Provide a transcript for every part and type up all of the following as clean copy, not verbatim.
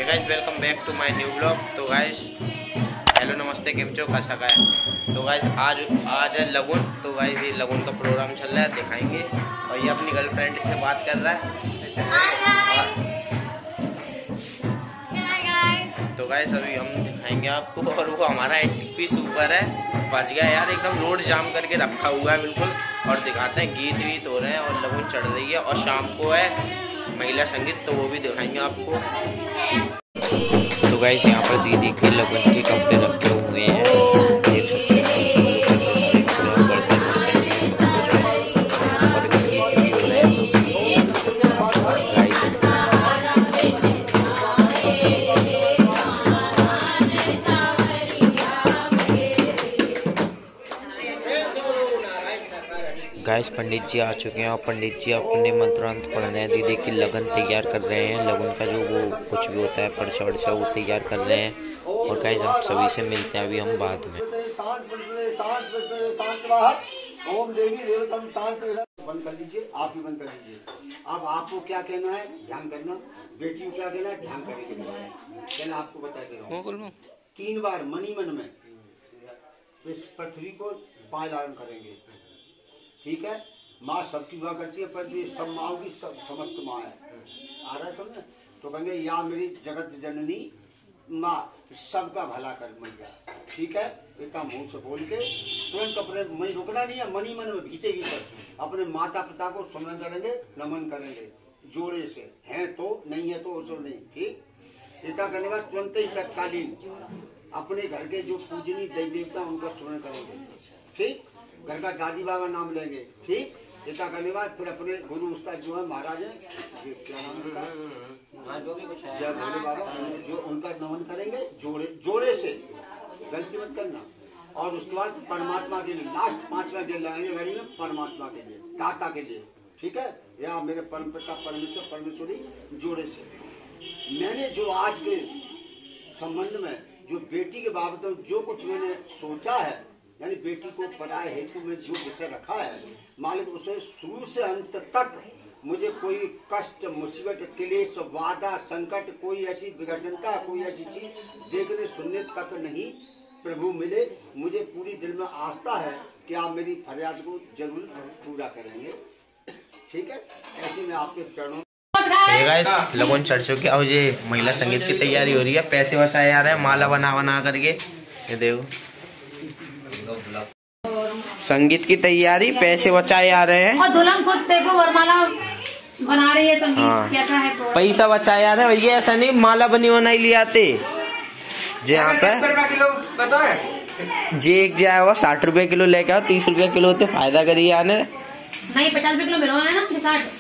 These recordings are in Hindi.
Guys welcome back to my new blog. तो गाइस हेलो नमस्ते केमचो कैसा का है। तो गाइस आज है लगुन। तो गाइस ये लगुन का प्रोग्राम चल रहा है, दिखाएंगे। और ये अपनी गर्लफ्रेंड से बात कर रहा है। तो गाइस अभी हम दिखाएंगे आपको। और वो हमारा एंटीक पीस ऊपर है, फंस गया यार, एकदम रोड जाम करके रखा हुआ है बिल्कुल। और दिखाते हैं, गीत वीत हो रहे हैं और लगुन चढ़ रही है। और शाम को है महिला संगीत, तो वो भी दिखाएंगे आपको। तो गाइस यहाँ पर दीदी के लगन के कपड़े रखे हुए हैं, देख सकते हैं। सब लोग सारे कपड़े बर्तन और गीत भी हो रहे हैं, तो देख सकते हैं आप गाइस। गाइस पंडित जी आ चुके हैं और पंडित जी अपने मंत्रांत पढ़ रहे हैं। दीदी की लगन तैयार कर रहे हैं, लगन का जो वो कुछ भी होता है पर्चा वर्चा वो तैयार कर रहे हैं। और गाइस आप सभी से मिलते हैं अभी हम बाद में। ओम देवी देवतम शांत बंद कर लीजिए, आप भी बंद कर लीजिए। अब आपको क्या कहना है ध्यान करना, बेटी को क्या कहना है ध्यान करेंगे। कहना आपको बता दे रहा हूँ, 3 बार मनी मन में इस पृथ्वी को पाए धारण करेंगे, ठीक है। माँ सबकी हुआ करती है, पर ये सब माँ की सब समस्त माँ है। आ रहा है समझ। तो कहेंगे या मेरी जगत जननी माँ सबका भला कर मैया, ठीक है। इतना मुंह से बोल के तुरंत अपने मन रुकना नहीं है, मनी मन में भीते भीतर अपने माता पिता को सुमन करेंगे, नमन करेंगे जोड़े से। हैं तो नहीं है तो उसको नहीं, ठीक। इतना करने के बाद तुरंत ही तत्कालीन अपने घर के जो पूजनीय देवी देवता उनका स्मरण करेंगे, ठीक। घर का दादी बाबा नाम लेंगे, ठीक। ऐसा करने के बाद फिर अपने गुरु उस्ताद जो है महाराज है, क्या नाम उनका, जो भी कुछ है, जय भोले बाबा, जो उनका नमन करेंगे जोड़े से, गलती मत करना। और उसके बाद परमात्मा के लिए लास्ट 5वां डेढ़ लगाएंगे घड़ी में, परमात्मा के लिए, दाता के लिए, ठीक है। या मेरे परम पिता परमेश्वर परमेश्वरी जोड़े से। मैंने जो आज के संबंध में जो बेटी के बाबत जो कुछ मैंने सोचा है, यानी बेटी को पढ़ाए हेतु में जो विषय रखा है, मालिक उसे शुरू से अंत तक मुझे कोई कष्ट मुसीबत क्लेश वादा संकट कोई ऐसी विघटनता कोई ऐसी चीज देखने सुनने तक नहीं प्रभु मिले। मुझे पूरी दिल में आस्था है कि आप मेरी फरियाद को जरूर पूरा करेंगे, ठीक है। ऐसे में आपके चरणों गाइस लगन चढ़ चुके। अब ये महिला संगीत की तैयारी हो रही है, पैसे बचाए जा रहे हैं माला बना बना करके। ये देखो संगीत की तैयारी, पैसे बचाए आ रहे हैं। और दुल्हन खुद देखो वरमाला बना रही है, संगीत हाँ। कैसा है, पैसा बचाए आ रहे हैं। ये ऐसा नहीं माला बनी बनाई ले आते, जो यहाँ पे जे एक जाएगा 60 रुपए किलो लेके आओ, 30 रुपए किलो तो फायदा करिए आने। नहीं 50 रुपए किलो मिलो है ना,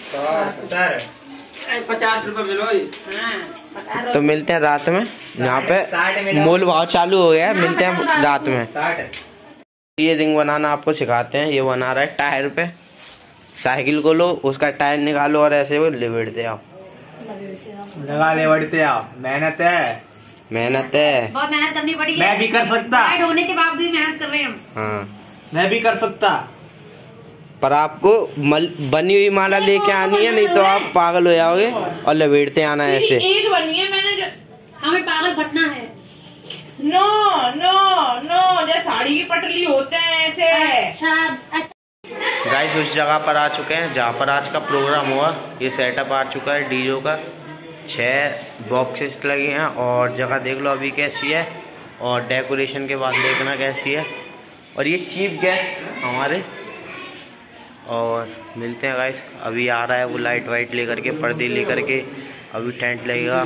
50 रुपए मिलो। तो मिलते हैं रात में, यहाँ पे मोल भाव चालू हो गया है, मिलते हैं रात में। ये रिंग बनाना आपको सिखाते हैं। ये बना रहा है टायर पे, साइकिल को लो, उसका टायर निकालो और ऐसे वो लिबड़ते आओ, लगा लेवड़ते आओ। मेहनत है, मेहनत है, बहुत मेहनत करनी पड़ी है। मैं भी कर सकता, होने के बावजूद भी मेहनत कर रहे हैं हम। हाँ मैं भी कर सकता, पर आपको बनी हुई माला लेके आनी है, नहीं तो आप पागल हो जाओगे और लपेटते आना ऐसे। एक बनी है मैंने, हमें पागल फटना है। नो नो नो, जैसे साड़ी की पटली होते हैं ऐसे। अच्छा गाइस उस जगह पर आ चुके हैं जहाँ पर आज का प्रोग्राम हुआ। ये सेटअप आ चुका है डीजो का, 6 बॉक्सेस लगे हैं। और जगह देख लो अभी कैसी है, और डेकोरेशन के बाद देखना कैसी है। और ये चीफ गेस्ट हमारे। और मिलते हैं गाइस, अभी आ रहा है वो लाइट वाइट लेकर के, पर्दे लेकर के, अभी टेंट लगेगा।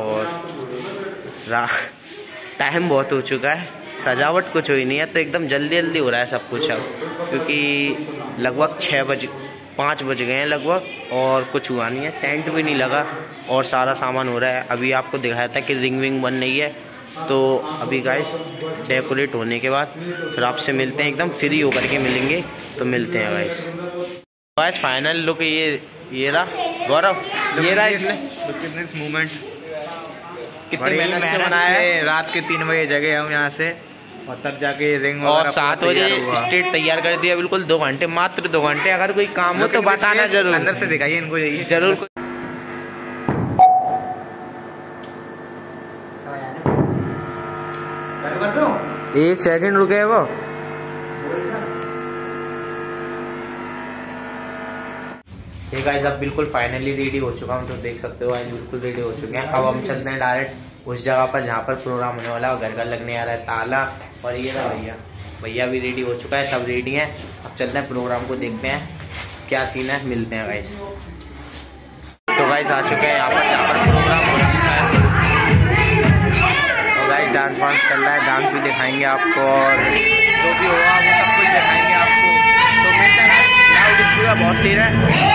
और टाइम बहुत हो चुका है, सजावट कुछ हुई नहीं है, तो एकदम जल्दी जल्दी हो रहा है सब कुछ अब, क्योंकि लगभग 5 बज गए हैं लगभग, और कुछ हुआ नहीं है, टेंट भी नहीं लगा और सारा सामान हो रहा है। अभी आपको दिखाया था कि रिंग विंग बन रही है, तो अभी गाइस डेकोरेट होने के बाद फिर आपसे मिलते हैं, एकदम फ्री होकर के मिलेंगे। तो मिलते हैं गाइस फाइनल लुक ये रहा। गौरव ये रहा इसने मूवमेंट, कितनी मेहनत से बनाया है। रात के 3 बजे जगह हम यहाँ से, और तब जाके रिंग और 7 बजे स्टेज तैयार कर दिया बिल्कुल। 2 घंटे, मात्र 2 घंटे। अगर कोई काम हो तो बताना जरूर, अंदर से दिखाइए इनको, जरूर। एक सेकंड रुके वो। ठीक है, अब बिल्कुल फाइनली रेडी हो चुका हूँ, तो देख सकते हो आज बिल्कुल रेडी हो चुके हैं। अब हम चलते हैं डायरेक्ट उस जगह पर जहाँ पर प्रोग्राम होने वाला है। घर का लगने आ रहा है ताला, और ये रहा भैया भी रेडी हो चुका है, सब रेडी हैं। अब चलते हैं प्रोग्राम को देखते हैं क्या सीन है, मिलते हैं गाइस। तो गाइस आ चुके हैं यहाँ पर जहाँ पर प्रोग्राम हो चुका है। तो गाइस डांस वांस चल रहा है, डांस भी दिखाएंगे आपको और जो भी होगा वो सब कुछ दिखाएंगे आपको। तो मिलते हैं, बहुत देर है।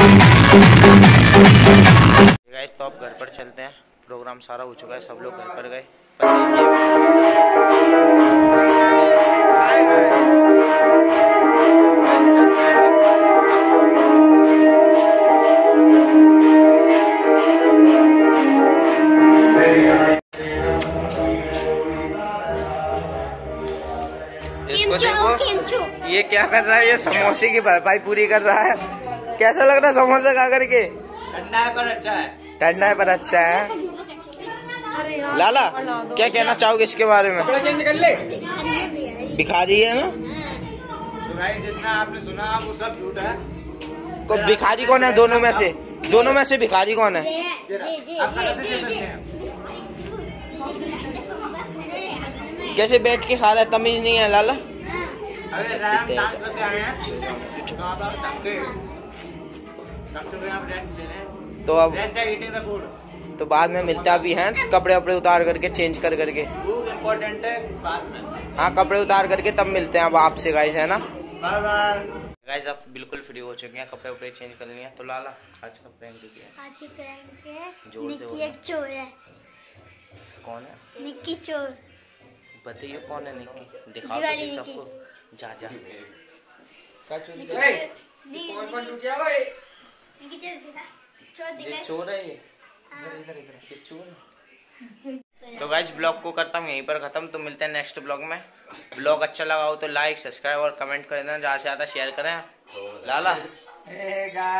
गाइस तो अब घर पर चलते हैं, प्रोग्राम सारा हो चुका है, सब लोग घर पर गए। इसको देखो ये क्या कर रहा है, ये समोसे की भरपाई पूरी कर रहा है। कैसा लग रहा है समोसा खा करके? ठंडा है पर अच्छा है। ठंडा है पर अच्छा है। लाला क्या कहना चाहोगे इसके बारे में? भिखारी है ना? तो भाई जितना आपने सुना वो सब झूठ है। तो भिखारी कौन है दोनों में से? दोनों में से भिखारी कौन है? आप गलत दे सकते हैं। कैसे बैठ के खा रहा है, तमीज नहीं है लाला। अरे राम डांस करके आए हैं तो आप तंगे डॉक्टर को आप रेस्ट ले लें। तो अब रेस्ट है ईटिंग द फूड। तो बाद में मिलता भी हैं, कपड़े वपड़े उतार करके चेंज कर करके। वो इम्पोर्टेंट है बाद में। हाँ कपड़े उतार करके तब मिलते हैं अब आपसे गाइस, है ना? Bye bye. गाइस अब बिल्कुल फ्री हो चुके हैं, कपड़े वपड़े चेंज कर लिए हैं। तो लाला आज का प्रैंक किया? आज प्रैंक है। जोर से निक्की एक चोर है। कौन है? निक्की चोर। बताइए कौन है निक्की? दिखाओ जुआरी तो निक्की। सबको। जा जा क्या चोरी निक्की चोर दिखा। चोर ये दिखा। चोर है ये? इधर इधर ये चोर है? तो गाइस ब्लॉग को करता हूँ यहीं पर खत्म। तो मिलते हैं नेक्स्ट ब्लॉग में। ब्लॉग अच्छा लगा हो तो लाइक सब्सक्राइब और कमेंट कर देना, ज्यादा से ज्यादा शेयर करें। लाला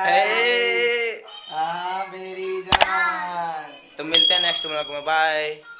मेरी जान। तो मिलते हैं नेक्स्ट ब्लॉग में, बाय।